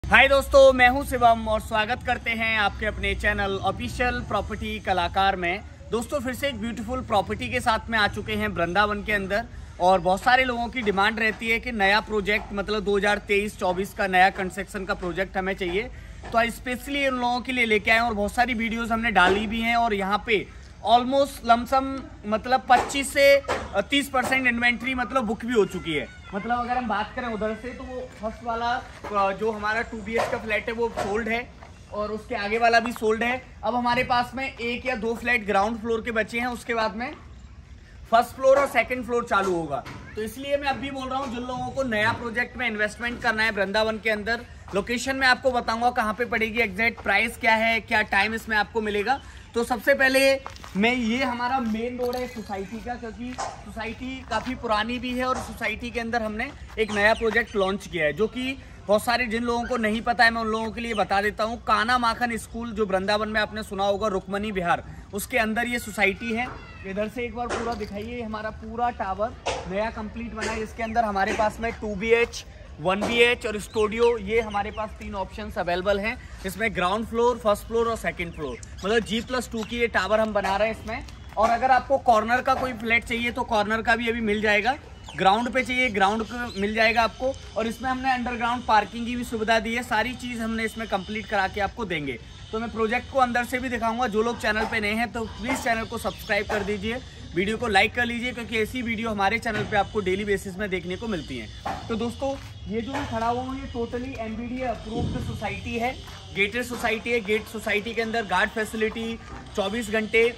हाय दोस्तों, मैं हूं शिवम और स्वागत करते हैं आपके अपने चैनल ऑफिशियल प्रॉपर्टी कलाकार में। दोस्तों फिर से एक ब्यूटीफुल प्रॉपर्टी के साथ में आ चुके हैं वृंदावन के अंदर। और बहुत सारे लोगों की डिमांड रहती है कि नया प्रोजेक्ट मतलब 2023-24 का नया कंस्ट्रक्शन का प्रोजेक्ट हमें चाहिए, तो आज स्पेशली उन लोगों के लिए लेके आए और बहुत सारी वीडियोज़ हमने डाली भी हैं। और यहाँ पे ऑलमोस्ट लमसम मतलब 25 से 30% इन्वेंट्री मतलब बुक भी हो चुकी है। मतलब अगर हम बात करें उधर से तो वो फर्स्ट वाला जो हमारा 2 BH का फ्लैट है वो सोल्ड है और उसके आगे वाला भी सोल्ड है। अब हमारे पास में 1 या 2 फ्लैट ग्राउंड फ्लोर के बचे हैं, उसके बाद में फर्स्ट फ्लोर और सेकंड फ्लोर चालू होगा। तो इसलिए मैं अभी बोल रहा हूँ जिन लोगों को नया प्रोजेक्ट में इन्वेस्टमेंट करना है वृंदावन के अंदर, लोकेशन में आपको बताऊंगा कहाँ पे पड़ेगी, एग्जैक्ट प्राइस क्या है, क्या टाइम इसमें आपको मिलेगा। तो सबसे पहले मैं ये हमारा मेन रोड है सोसाइटी का, क्योंकि सोसाइटी काफ़ी पुरानी भी है और सोसाइटी के अंदर हमने एक नया प्रोजेक्ट लॉन्च किया है जो कि बहुत सारे जिन लोगों को नहीं पता है मैं उन लोगों के लिए बता देता हूँ। काना माखन स्कूल जो वृंदावन में आपने सुना होगा, रुक्मणी विहार, उसके अंदर ये सोसाइटी है। इधर से एक बार पूरा दिखाइए, हमारा पूरा टावर नया कंप्लीट बना है। इसके अंदर हमारे पास में 2 BH 1 BH और स्टूडियो, ये हमारे पास 3 ऑप्शंस अवेलेबल हैं। इसमें ग्राउंड फ्लोर, फर्स्ट फ्लोर और सेकंड फ्लोर, मतलब G+2 की ये टावर हम बना रहे हैं इसमें। और अगर आपको कॉर्नर का कोई फ्लैट चाहिए तो कॉर्नर का भी अभी मिल जाएगा, ग्राउंड पे चाहिए ग्राउंड का मिल जाएगा आपको। और इसमें हमने अंडरग्राउंड पार्किंग की भी सुविधा दी है। सारी चीज़ हमने इसमें कंप्लीट करा के आपको देंगे। तो मैं प्रोजेक्ट को अंदर से भी दिखाऊंगा। जो लोग चैनल पे नए हैं तो प्लीज़ चैनल को सब्सक्राइब कर दीजिए, वीडियो को लाइक कर लीजिए, क्योंकि ऐसी वीडियो हमारे चैनल पे आपको डेली बेसिस में देखने को मिलती हैं। तो दोस्तों ये जो मैं खड़ा हुआ हूँ ये टोटली MBDA अप्रूव्ड सोसाइटी है, गेटेड सोसाइटी है। गेट सोसाइटी के अंदर गार्ड फैसिलिटी 24 घंटे।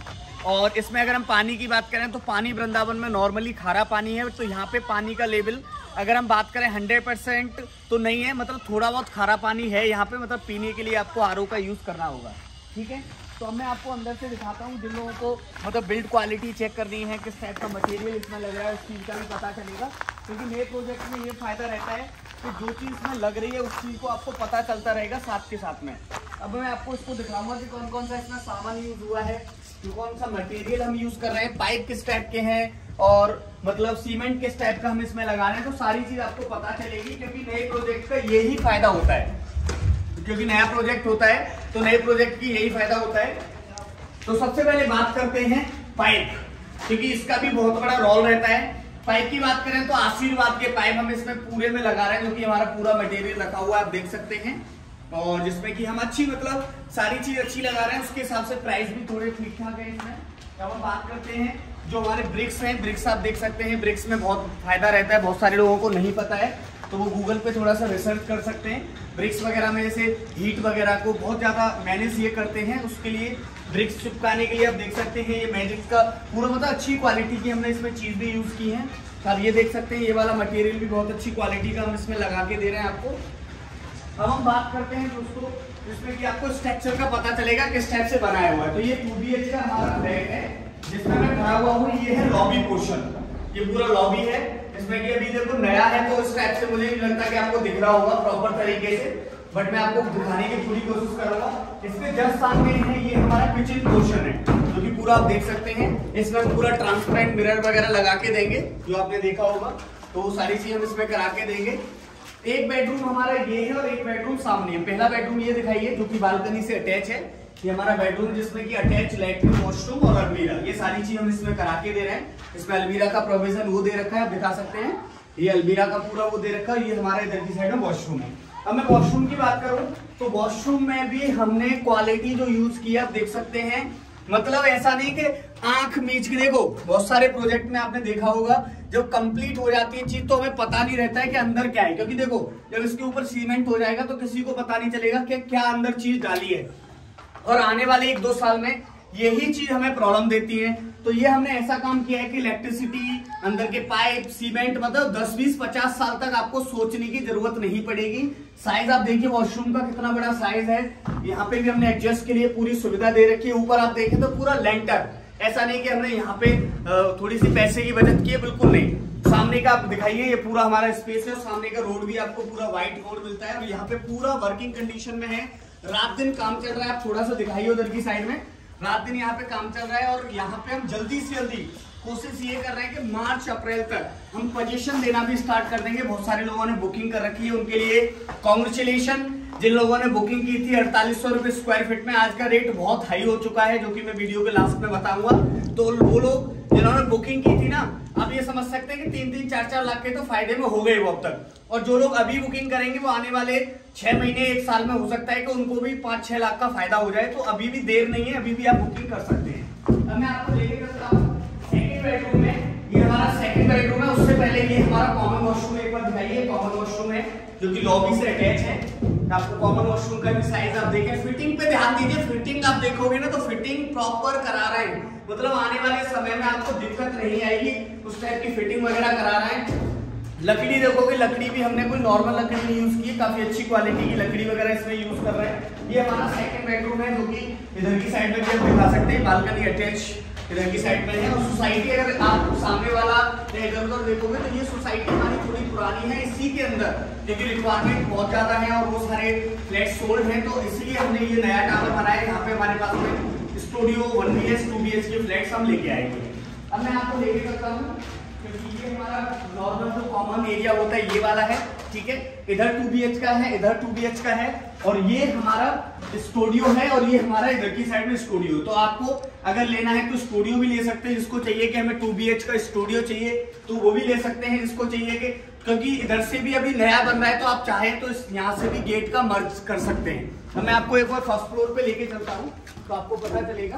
और इसमें अगर हम पानी की बात करें तो पानी वृंदावन में नॉर्मली खारा पानी है, तो यहाँ पे पानी का लेवल अगर हम बात करें 100% तो नहीं है, मतलब थोड़ा बहुत खारा पानी है यहाँ पे, मतलब पीने के लिए आपको RO का यूज़ करना होगा। ठीक है, तो अब मैं आपको अंदर से दिखाता हूँ। जिन लोगों को मतलब बिल्ड क्वालिटी चेक करनी है, किस टाइप का मटेरियल इसमें लग रहा है, उस चीज़ का भी पता चलेगा। क्योंकि नए प्रोजेक्ट में ये फ़ायदा रहता है कि जो चीज़ इसमें लग रही है उस चीज़ को आपको पता चलता रहेगा साथ के साथ में। अब मैं आपको इसको दिखाऊंगा कि कौन कौन सा इसमें सामान यूज़ हुआ है, कौन सा मटेरियल हम यूज़ कर रहे हैं, पाइप किस टाइप के हैं और मतलब सीमेंट किस टाइप का हम इसमें लगा रहे हैं। तो सारी चीज़ आपको पता चलेगी, क्योंकि नए प्रोजेक्ट का यही फ़ायदा होता है। क्योंकि नया प्रोजेक्ट होता है तो नए प्रोजेक्ट की यही फ़ायदा होता है। तो सबसे पहले बात करते हैं पाइप, क्योंकि इसका भी बहुत बड़ा रोल रहता है। पाइप की बात करें तो आशीर्वाद के पाइप हम इसमें पूरे में लगा रहे हैं, जो कि हमारा पूरा मटेरियल रखा हुआ है, आप देख सकते हैं। और जिसमें कि हम अच्छी मतलब सारी चीज अच्छी लगा रहे हैं, उसके हिसाब से प्राइस भी थोड़े ठीक ठाक है इसमें। अब हम बात करते हैं जो हमारे ब्रिक्स हैं, ब्रिक्स आप देख सकते हैं। ब्रिक्स में बहुत फायदा रहता है, बहुत सारे लोगों को नहीं पता है, तो वो गूगल पे थोड़ा सा रिसर्च कर सकते हैं। ब्रिक्स वगैरह में जैसे हीट वगैरह को बहुत ज़्यादा मैनेज ये करते हैं, उसके लिए ब्रिक्स चिपकाने के लिए आप देख सकते हैं ये मैजिक का पूरा मतलब अच्छी क्वालिटी की हमने इसमें चीज़ भी यूज़ की है। आप ये देख सकते हैं ये वाला मटेरियल भी बहुत अच्छी क्वालिटी का हम इसमें लगा के दे रहे हैं आपको। अब हम बात करते हैं दोस्तों जिसमें कि आपको स्ट्रक्चर का पता चलेगा किस टाइप से बनाया हुआ है। तो ये 2 BH का हमारा फ्लैट है जिसमें मैं खड़ा हुआ हूँ, ये है लॉबी पोर्शन, ये पूरा लॉबी है। इसमें कि अभी देखो नया है तो इस टाइप से मुझे नहीं लगता कि आपको दिख रहा होगा प्रॉपर तरीके से, बट मैं आपको दिखाने की पूरी कोशिश करूंगा। इसमें जस्ट सामने है ये हमारा किचन पोर्शन है, जो कि पूरा आप देख सकते हैं। इसमें हम पूरा ट्रांसपेरेंट मिरर वगैरह लगा के देंगे, जो आपने देखा होगा, तो वो सारी चीज हम इसमें करा के देंगे। एक बेडरूम हमारा ये है और एक बेडरूम सामने है। पहला बेडरूम ये दिखाइए जो कि बालकनी से अटैच है, ये हमारा बेडरूम जिसमें कि अटैच लेटरिन, वॉशरूम और अलमीरा, ये सारी चीज हम इसमें करा के दे रहे हैं। इसमें अलमीरा का प्रोविजन वो दे रखा है, आप दिखा सकते हैं, ये अलमीरा का पूरा वो दे रखा है। ये हमारा इधर की साइड में वॉशरूम है। अब मैं वॉशरूम की बात करूं तो वॉशरूम में भी हमने क्वालिटी जो यूज किया आप देख सकते हैं। मतलब ऐसा नहीं कि आंख मीच के देखो, बहुत सारे प्रोजेक्ट में आपने देखा होगा जब कंप्लीट हो जाती है चीज तो हमें पता नहीं रहता है कि अंदर क्या है, क्योंकि देखो जब इसके ऊपर सीमेंट हो जाएगा तो किसी को पता नहीं चलेगा कि क्या अंदर चीज डाली है। और आने वाले 1-2 साल में यही चीज हमें प्रॉब्लम देती है। तो ये हमने ऐसा काम किया है कि इलेक्ट्रिसिटी, अंदर के पाइप, सीमेंट, मतलब 10, 20, 50 साल तक आपको सोचने की जरूरत नहीं पड़ेगी। साइज आप देखिए वॉशरूम का कितना बड़ा साइज है। यहाँ पे भी हमने एडजस्ट के लिए पूरी सुविधा दे रखी है। ऊपर आप देखें तो पूरा लेंटर, ऐसा नहीं कि हमने यहाँ पे थोड़ी सी पैसे की बचत की है, बिल्कुल नहीं। सामने का आप दिखाइए, ये पूरा हमारा स्पेस है। सामने का रोड भी आपको पूरा व्हाइट रोड मिलता है और यहाँ पे पूरा वर्किंग कंडीशन में है। रात दिन काम चल रहा है। आप थोड़ा सा दिखाइए उधर की साइड में, रात दिन यहाँ पे काम चल रहा है और यहाँ पे हम जल्दी से जल्दी कोशिश ये कर रहे हैं कि मार्च अप्रैल तक हम पोजीशन देना भी स्टार्ट कर देंगे। बहुत सारे लोगों ने बुकिंग कर रखी है, उनके लिए कॉन्ग्रेचुलेशन। जिन लोगों ने बुकिंग की थी 4800 रुपए स्क्वायर फीट में, आज का रेट बहुत हाई हो चुका है, जो कि मैं वीडियो के लास्ट में बताऊंगा। तो वो लोग जिन्होंने बुकिंग की थी ना, अब ये समझ सकते हैं कि 3-3, 4-4 लाख के तो फायदे में हो गए वो अब तक। और जो लोग अभी बुकिंग करेंगे वो आने वाले 6 महीने 1 साल में हो सकता है कि उनको भी 5-6 लाख का फायदा हो जाए। तो अभी भी देर नहीं है, अभी भी आप बुकिंग कर सकते हैं। अब मैं आपको लेके चलता हूँ सेकंड बेडरूम में। ये हमारा सेकंड बेडरूम है। उससे पहले ये हमारा कॉमन वॉशरूम एक बार दिखाइए। कॉमन वॉशरूम है जो कि लॉबी से अटैच है। आपको कॉमन वॉशरूम का भी साइज आप देखें। फिटिंग पे ध्यान दीजिए, फिटिंग आप देखोगे ना तो फिटिंग प्रॉपर करा रहे हैं, मतलब आने वाले समय में आपको दिक्कत नहीं आएगी, उस टाइप की फिटिंग वगैरह करा रहे हैं। लकड़ी देखोगे, लकड़ी भी हमने कोई नॉर्मल लकड़ी नहीं यूज की है, काफी अच्छी क्वालिटी की लकड़ी वगैरह इसमें यूज कर रहे हैं। ये हमारा सेकंड बेडरूम है जो कि इधर की साइड में भी आप दिखा सकते हैं, बालकनी अटैच इधर की साइड में है। और सोसाइटी अगर आप सामने वाला इधर उधर देखोगे तो ये सोसाइटी हमारी थोड़ी पुरानी है, इसी के अंदर क्योंकि रिक्वायरमेंट बहुत ज्यादा है और वो सारे फ्लैट सोल्ड हैं, तो इसलिए हमने ये नया टावर बनाया। यहाँ पे हमारे पास में स्टूडियो 1 BH 2 BH के फ्लैट्स हम लेके आएंगे। अब मैं आपको लेके चलता हूँ क्योंकि ये हमारा नॉर्मल जो कॉमन एरिया होता है ये वाला है, ठीक है। इधर 2 BH का है, इधर 2 BH का है, और ये हमारा स्टूडियो है, और ये हमारा इधर की साइड में स्टूडियो। तो आपको अगर लेना है तो स्टूडियो भी ले सकते हैं। जिसको चाहिए कि हमें 2 BH का स्टूडियो चाहिए तो वो भी ले सकते हैं। जिसको चाहिए कि क्योंकि इधर से भी अभी नया बन रहा है तो आप चाहे तो यहाँ से भी गेट का मर्ज कर सकते हैं। अब मैं आपको एक बार फर्स्ट फ्लोर पे लेके चलता हूँ तो आपको पता चलेगा।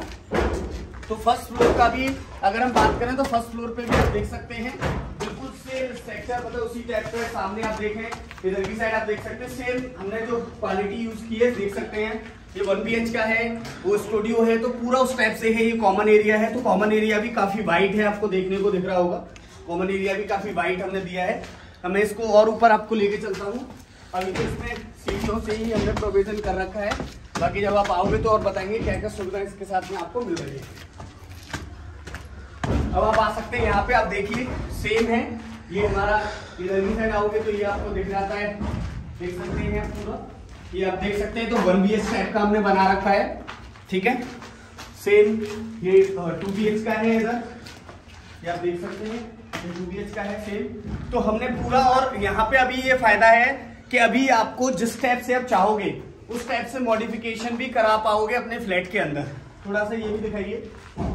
तो फर्स्ट फ्लोर का भी अगर हम बात करें तो फर्स्ट फ्लोर पे भी आप देख सकते हैं, बिल्कुल सेम स्ट्रक्चर, मतलब उसी टाइप का सामने आप देखें, इधर की साइड आप देख सकते हैं सेम हमने जो क्वालिटी यूज की है देख सकते हैं। ये 1 BH का है, वो स्टूडियो है, तो पूरा उस टाइप से है। ये कॉमन एरिया है, तो कॉमन एरिया भी काफी वाइड है, आपको देखने को दिख रहा होगा। कॉमन एरिया भी काफी वाइड हमने दिया है। मैं इसको और ऊपर आपको लेके चलता हूँ। अभी तो इसमें सीढ़ियों से ही हमने प्रोविजन कर रखा है, बाकी जब आप आओगे तो और बताएंगे क्या क्या सुविधा इसके साथ में आपको मिल रही है। अब आप आ सकते हैं यहाँ पे, आप देखिए सेम है। ये हमारा इधर की साइड आओगे तो ये आपको दिख जाता है, देख सकते हैं पूरा, ये आप देख सकते हैं। तो 1 BH टाइप का हमने बना रखा है, ठीक है। सेम ये 2 BH का है, इधर ये आप देख सकते हैं 2 BH का है सेम। तो हमने पूरा, और यहाँ पे अभी ये फायदा है कि अभी आपको जिस टाइप से आप चाहोगे उस टाइप से मॉडिफिकेशन भी करा पाओगे अपने फ्लैट के अंदर। थोड़ा सा ये भी दिखाइए,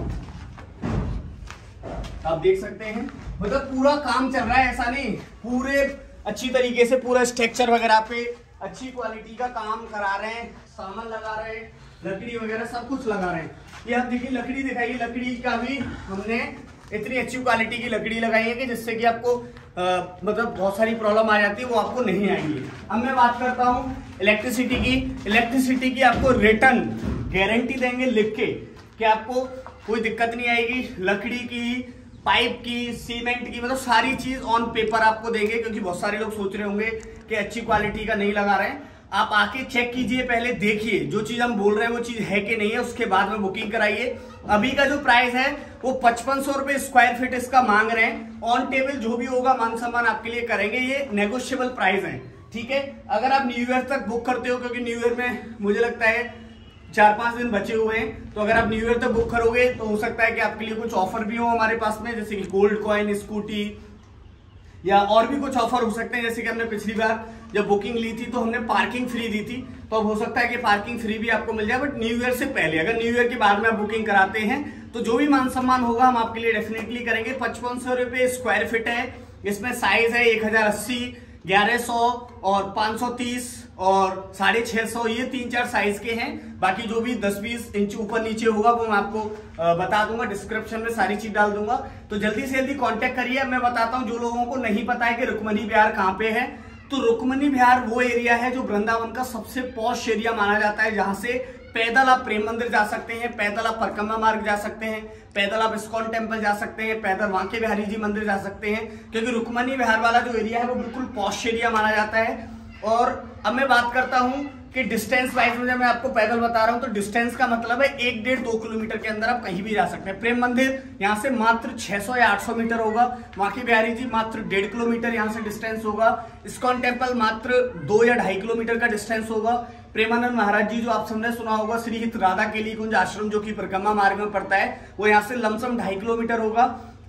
आप देख सकते हैं, मतलब पूरा काम चल रहा है, ऐसा नहीं, पूरे अच्छी तरीके से पूरा स्ट्रक्चर वगैरह पे अच्छी क्वालिटी का काम करा रहे हैं, सामान लगा रहे हैं, लकड़ी वगैरह सब कुछ लगा रहे हैं। ये आप देखिए लकड़ी दिखाइए, लकड़ी का भी हमने इतनी अच्छी क्वालिटी की लकड़ी लगाई है कि जिससे कि आपको मतलब बहुत सारी प्रॉब्लम आ जाती है वो आपको नहीं आएंगी। अब मैं बात करता हूँ इलेक्ट्रिसिटी की। इलेक्ट्रिसिटी की आपको रिटर्न गारंटी देंगे लिख के कि आपको कोई दिक्कत नहीं आएगी। लकड़ी की, पाइप की, सीमेंट की, मतलब सारी चीज ऑन पेपर आपको देंगे, क्योंकि बहुत सारे लोग सोच रहे होंगे कि अच्छी क्वालिटी का नहीं लगा रहे हैं। आप आके चेक कीजिए, पहले देखिए जो चीज हम बोल रहे हैं वो चीज है कि नहीं है, उसके बाद में बुकिंग कराइए। अभी का जो प्राइस है वो 5500 रुपए स्क्वायर फीट इसका मांग रहे हैं। ऑन टेबल जो भी होगा मान सम्मान आपके लिए करेंगे, ये नेगोशिएबल प्राइस है, ठीक है। अगर आप न्यू ईयर तक बुक करते हो, क्योंकि न्यू ईयर में मुझे लगता है 4-5 दिन बचे हुए हैं, तो अगर आप न्यू ईयर तक बुक करोगे तो हो सकता है कि आपके लिए कुछ ऑफर भी हो हमारे पास में, जैसे कि गोल्ड कॉइन, स्कूटी, या और भी कुछ ऑफर हो सकते हैं। जैसे कि हमने पिछली बार जब बुकिंग ली थी तो हमने पार्किंग फ्री दी थी, तो अब हो सकता है कि पार्किंग फ्री भी आपको मिल जाए, बट न्यू ईयर से पहले। अगर न्यू ईयर के बाद में आप बुकिंग कराते हैं तो जो भी मान सम्मान होगा हम आपके लिए डेफिनेटली करेंगे। 5500 रुपए स्क्वायर फीट है, इसमें साइज है 1080, 1100 और 530 और 650, ये 3-4 साइज के हैं। बाकी जो भी 10-20 इंच ऊपर नीचे होगा वो मैं आपको बता दूंगा, डिस्क्रिप्शन में सारी चीज डाल दूंगा। तो जल्दी से जल्दी कांटेक्ट करिए। मैं बताता हूं जो लोगों को नहीं पता है कि रुक्मणी विहार कहाँ पे है, तो रुक्मणी विहार वो एरिया है जो वृंदावन का सबसे पॉश एरिया माना जाता है, जहां से पैदल आप प्रेम मंदिर जा सकते हैं, पैदल आप परिक्रमा मार्ग जा सकते हैं, पैदल आप इस्कॉन टेम्पल जा सकते हैं, पैदल बांके बिहारी जी मंदिर जा सकते हैं, क्योंकि रुक्मणी विहार वाला जो एरिया है वो बिल्कुल पॉश एरिया माना जाता है। और अब मैं बात करता हूं कि डिस्टेंस वाइज में, जब मैं आपको पैदल बता रहा हूं तो डिस्टेंस का मतलब है 1-1.5-2 किलोमीटर के अंदर आप कहीं भी जा सकते हैं। प्रेम मंदिर यहाँ से मात्र 600 या 800 मीटर होगा, बांके बिहारी जी मात्र 1.5 किलोमीटर यहाँ से डिस्टेंस होगा, इस्कॉन टेम्पल मात्र 2 या 2.5 किलोमीटर का डिस्टेंस होगा। प्रेमानंद महाराज जी जो आप सबने सुना होगा, श्री हित राधा केली कुंज आश्रम जो कि परिक्रमा मार्ग में पड़ता है, वो यहाँ से लमसम 2.5 किलोमीटर होगा।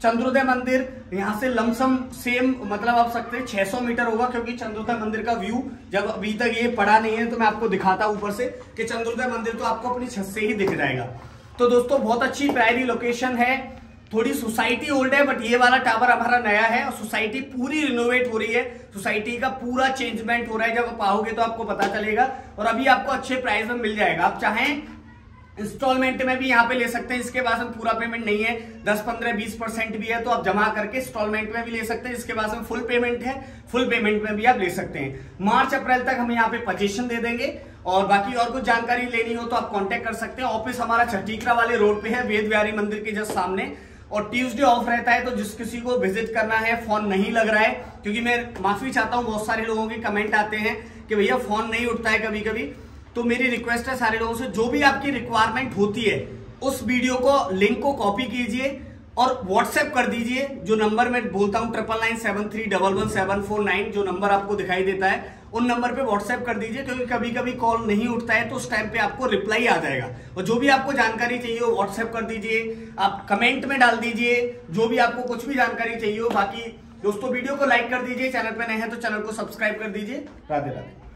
चंद्रोदय मंदिर यहाँ से लमसम सेम मतलब आप सकते हैं 600 मीटर होगा, क्योंकि चंद्रोदय मंदिर का व्यू जब अभी तक ये पड़ा नहीं है तो मैं आपको दिखाता हूं ऊपर से कि चंद्रोदय मंदिर तो आपको अपनी छत से ही दिख जाएगा। तो दोस्तों बहुत अच्छी प्यारी लोकेशन है, थोड़ी सोसाइटी ओल्ड है बट ये वाला टावर हमारा नया है और सोसाइटी पूरी रिनोवेट हो रही है, सोसाइटी का पूरा चेंजमेंट हो रहा है। जब आप आओगे तो आपको पता चलेगा और अभी आपको अच्छे प्राइस में मिल जाएगा। आप चाहें इंस्टॉलमेंट में भी यहाँ पे ले सकते हैं, इसके बाद में पूरा पेमेंट नहीं है, 10, 15, 20% भी है तो आप जमा करके इंस्टॉलमेंट में भी ले सकते हैं। इसके बाद में फुल पेमेंट है, फुल पेमेंट में भी आप ले सकते हैं। मार्च अप्रैल तक हम यहाँ पे पोजीशन दे देंगे और बाकी और कुछ जानकारी लेनी हो तो आप कांटेक्ट कर सकते हैं। ऑफिस हमारा छठीकरा वाले रोड पे है, वेद विहारी मंदिर के जस्ट सामने, और ट्यूसडे ऑफ रहता है। तो जिस किसी को विजिट करना है, फोन नहीं लग रहा है, क्योंकि मैं माफी चाहता हूँ बहुत सारे लोगों के कमेंट आते हैं कि भैया फोन नहीं उठता है कभी कभी, तो मेरी रिक्वेस्ट है सारे लोगों से, जो भी आपकी रिक्वायरमेंट होती है उस वीडियो को लिंक को कॉपी कीजिए और व्हाट्सएप कर दीजिए। जो नंबर मैं बोलता हूं 9997311749, जो नंबर आपको दिखाई देता है उन नंबर पे व्हाट्सएप कर दीजिए, क्योंकि कभी कभी कॉल नहीं उठता है तो उस टाइम पे आपको रिप्लाई आ जाएगा। और जो भी आपको जानकारी चाहिए हो व्हाट्सएप कर दीजिए, आप कमेंट में डाल दीजिए जो भी आपको कुछ भी जानकारी चाहिए हो। बाकी दोस्तों वीडियो को लाइक कर दीजिए, चैनल पे नए हैं तो चैनल को सब्सक्राइब कर दीजिए। राधे राधे।